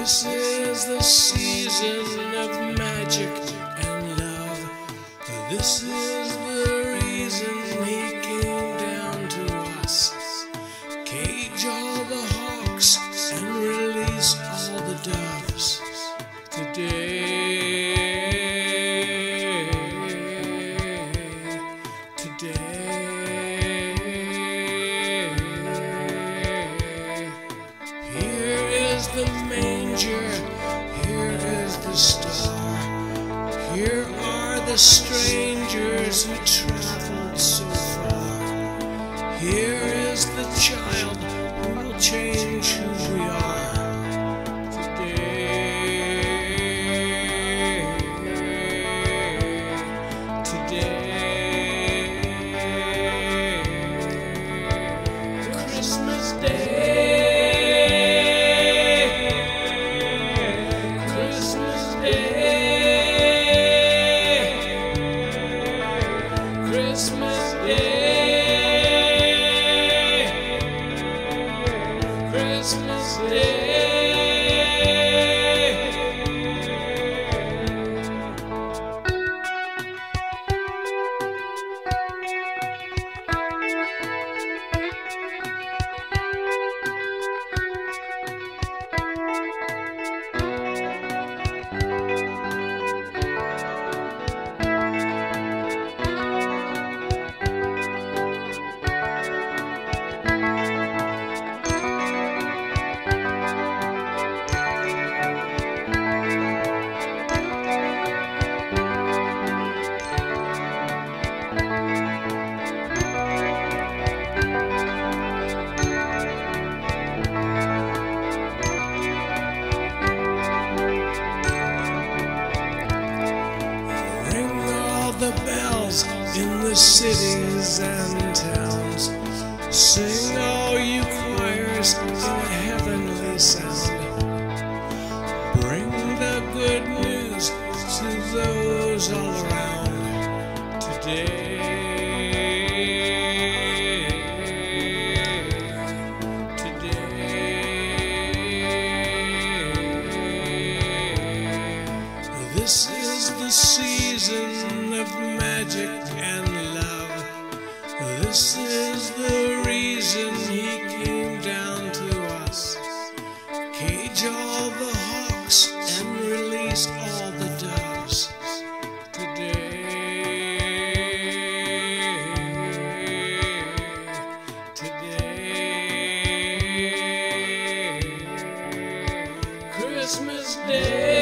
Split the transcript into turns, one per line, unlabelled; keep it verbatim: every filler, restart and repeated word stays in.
This is the season of magic and love. This is the reason he came down to us. Cage all the hawks and release all the doves today. Today. Here is the manger, here is the star. Here are the strangers who traveled so far. Here is the child who will change who we are today. Today. Christmas Day. Christmas Day, Christmas Day. The bells in the cities and towns. Sing, all you choirs, in a heavenly sound. Bring the good news to those all around today. Today. This is the season of magic and love. This is the reason he came down to us. Cage all the hawks and release all the doves today. Today. Christmas Day.